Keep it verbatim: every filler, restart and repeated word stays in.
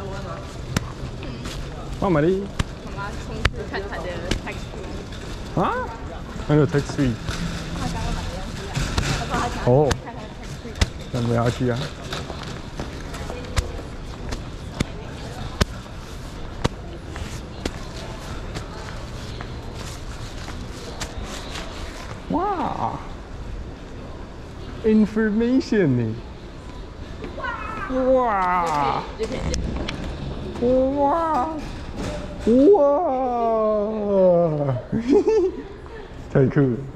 干嘛的？ 我妈冲去看她的 tax free。 啊？还有 tax free？ 她刚刚买的东西啊，她说她想哦， 看看 tax free。 那不要去啊。哇 ，information 呢？哇！哇！哇！太酷了！